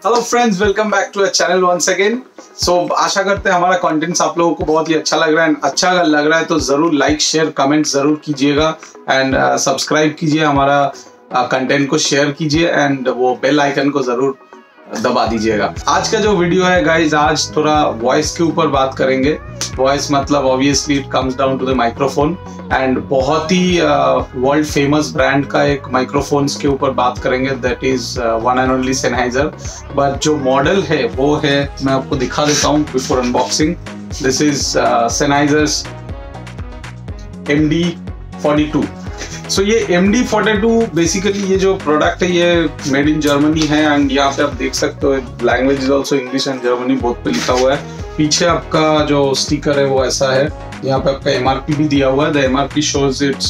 Hello friends, welcome back to a channel once again. So आशा करते हैं हमारा कंटेंट्स आप लोगों को बहुत ही अच्छा लग रहा है। अच्छा अगर लग रहा है तो जरूर लाइक शेयर कमेंट जरूर कीजिएगा एंड सब्सक्राइब कीजिए, हमारा कंटेंट को शेयर कीजिए एंड वो बेल आइकन को जरूर दबा दीजिएगा। आज का जो वीडियो है गाइज, आज थोड़ा वॉइस के ऊपर बात करेंगे। वॉइस मतलब obviously it comes down to the microphone and बहुत ही वर्ल्ड फेमस ब्रांड का एक माइक्रोफोन्स के ऊपर बात करेंगे, that is one and only Sennheiser. But जो मॉडल है वो है, मैं आपको दिखा देता हूँ before unboxing. This is Sennheiser's MD42। So ये MD42 बेसिकली ये जो प्रोडक्ट है ये मेड इन जर्मनी है एंड यहाँ पे आप देख सकते हो language is also English and Germany both पे लिखा हुआ है। पीछे आपका जो स्टिकर है वो ऐसा है, यहाँ पे आपका MRP भी दिया हुआ है। The MRP shows it's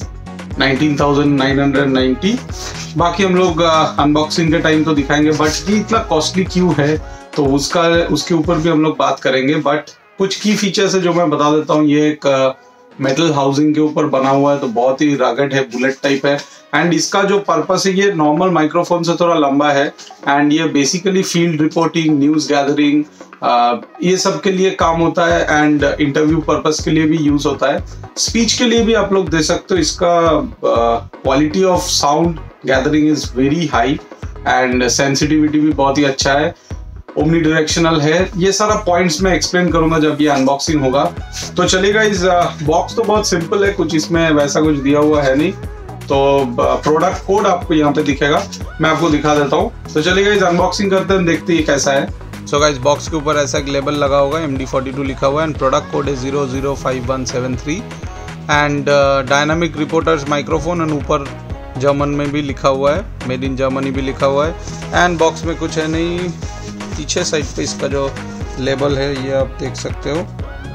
19,990। बाकी हम लोग अनबॉक्सिंग के टाइम तो दिखाएंगे, बट ये इतना कॉस्टली क्यों है तो उसके ऊपर भी हम लोग बात करेंगे। बट कुछ की फीचर्स है जो मैं बता देता हूँ। ये एक मेटल हाउसिंग के ऊपर बना हुआ है तो बहुत ही रगड है, बुलेट टाइप है एंड इसका जो पर्पस है ये नॉर्मल माइक्रोफोन से थोड़ा लंबा है एंड ये basically field reporting, news gathering, ये सब के लिए काम होता है एंड इंटरव्यू पर्पस के लिए भी यूज होता है। स्पीच के लिए भी आप लोग दे सकते हो। इसका quality of sound gathering is very high and sensitivity भी बहुत ही अच्छा है। ओमनी डायरेक्शनल है। ये सारा पॉइंट्स मैं एक्सप्लेन करूंगा जब ये अनबॉक्सिंग होगा। तो चलेगा। इस बॉक्स तो बहुत सिंपल है, कुछ इसमें वैसा कुछ दिया हुआ है नहीं। तो प्रोडक्ट कोड आपको यहाँ पे दिखेगा, मैं आपको दिखा देता हूँ। तो चलेगा, इस अनबॉक्सिंग करते हैं, देखते हैं कैसा है। सो गाइस, बॉक्स के ऊपर ऐसा एक लेबल लगा होगा, MD42 लिखा हुआ है एंड प्रोडक्ट कोड है 005173 and dynamic reporters microphone and ऊपर जर्मन में भी लिखा हुआ है, मेड इन जर्मनी भी लिखा हुआ है एंड बॉक्स में कुछ है नहीं। पीछे साइड पे इसका जो लेबल है ये आप देख सकते हो,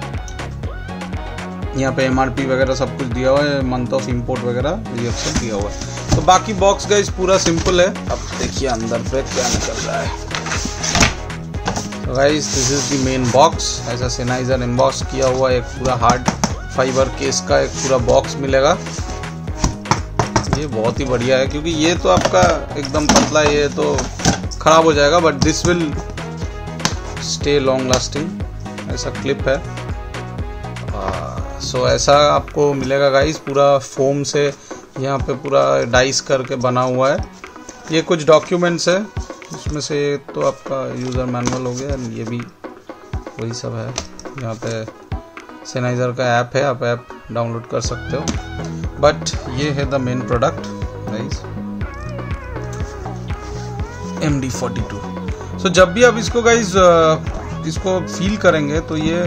यहाँ पे MRP वगैरह सब कुछ दिया हुआ है, मंथ ऑफ इंपोर्ट वगैरह ये सब दिया हुआ है। तो बाकी बॉक्स गाइस पूरा सिंपल है। अब देखिए अंदर पे क्या निकल रहा है। तो guys this is the main box. ऐसा सेनहाइजर एम्बॉस किया हुआ एक पूरा हार्ड फाइबर केस का एक पूरा बॉक्स मिलेगा। ये बहुत ही बढ़िया है क्योंकि ये तो आपका एकदम पतला, ये तो खराब हो जाएगा, but this will stay long lasting. ऐसा क्लिप है। सो ऐसा आपको मिलेगा गाइस, पूरा फोम से यहाँ पे पूरा डाइस करके बना हुआ है। ये कुछ डॉक्यूमेंट्स है, इसमें से तो आपका यूज़र मैनुअल हो गया, ये भी वही सब है। यहाँ पे सेनहाइजर का ऐप है, आप ऐप डाउनलोड कर सकते हो। बट ये है the main product guys, MD42। So जब भी आप इसको गाइज इसको फील करेंगे तो ये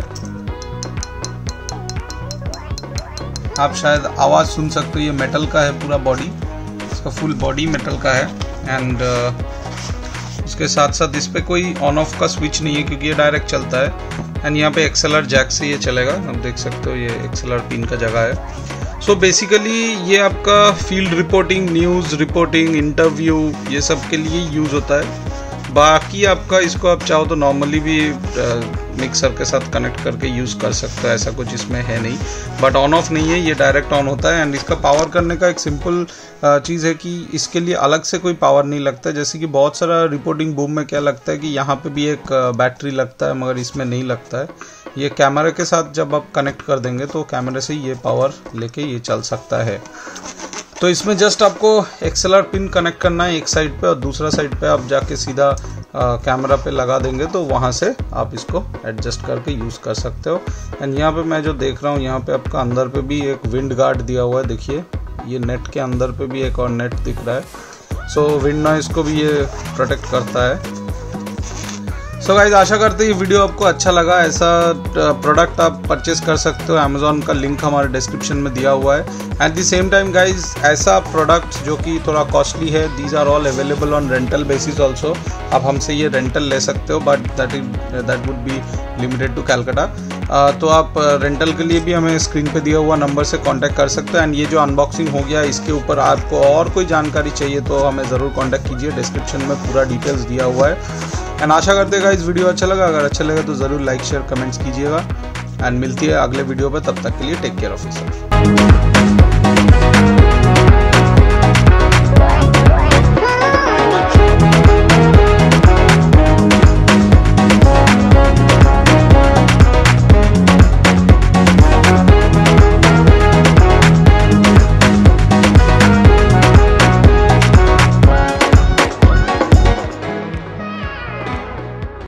आप शायद आवाज सुन सकते हो। ये मेटल का है पूरा बॉडी, इसका फुल बॉडी मेटल का है एंड उसके साथ साथ इस पे कोई ऑन ऑफ का स्विच नहीं है क्योंकि ये डायरेक्ट चलता है एंड यहाँ पे XLR जैक से ये चलेगा। आप देख सकते हो ये XLR पिन का जगह है। सो बेसिकली ये आपका field reporting, news reporting, interview ये सब के लिए यूज़ होता है। बाकी आपका इसको आप चाहो तो नॉर्मली भी मिक्सर के साथ कनेक्ट करके यूज़ कर सकते हो, ऐसा कुछ इसमें है नहीं। बट ऑन ऑफ नहीं है, ये डायरेक्ट ऑन होता है एंड इसका पावर करने का एक सिंपल चीज़ है कि इसके लिए अलग से कोई पावर नहीं लगता। जैसे कि बहुत सारा रिपोर्टिंग बूम में क्या लगता है कि यहाँ पे भी एक बैटरी लगता है, मगर इसमें नहीं लगता है। ये कैमरा के साथ जब आप कनेक्ट कर देंगे तो कैमरे से ये पावर लेके ये चल सकता है। तो इसमें जस्ट आपको XLR पिन कनेक्ट करना है एक साइड पे और दूसरा साइड पे आप जाके सीधा कैमरा पे लगा देंगे तो वहाँ से आप इसको एडजस्ट करके यूज़ कर सकते हो। एंड यहाँ पे मैं जो देख रहा हूँ, यहाँ पे आपका अंदर पे भी एक विंड गार्ड दिया हुआ है। देखिए ये नेट के अंदर पे भी एक और नेट दिख रहा है। सो विंड नॉइस को भी ये प्रोटेक्ट करता है। सो गाइज, आशा करते हैं ये वीडियो आपको अच्छा लगा। ऐसा प्रोडक्ट आप परचेस कर सकते हो, अमेजोन का लिंक हमारे डिस्क्रिप्शन में दिया हुआ है। At the same time guys, ऐसा प्रोडक्ट जो कि थोड़ा कॉस्टली है, these are all available on rental basis also. आप हमसे ये रेंटल ले सकते हो, but that would be limited to Calcutta. तो आप रेंटल के लिए भी हमें स्क्रीन पे दिया हुआ नंबर से कांटेक्ट कर सकते हैं। एंड ये जो अनबॉक्सिंग हो गया, इसके ऊपर आपको और कोई जानकारी चाहिए तो हमें ज़रूर कांटेक्ट कीजिए, डिस्क्रिप्शन में पूरा डिटेल्स दिया हुआ है। एंड आशा करते हैं गाइस वीडियो अच्छा लगा। अगर अच्छा लगा तो ज़रूर लाइक शेयर कमेंट्स कीजिएगा एंड मिलती है अगले वीडियो पे। तब तक के लिए टेक केयर ऑफ योरसेल्फ।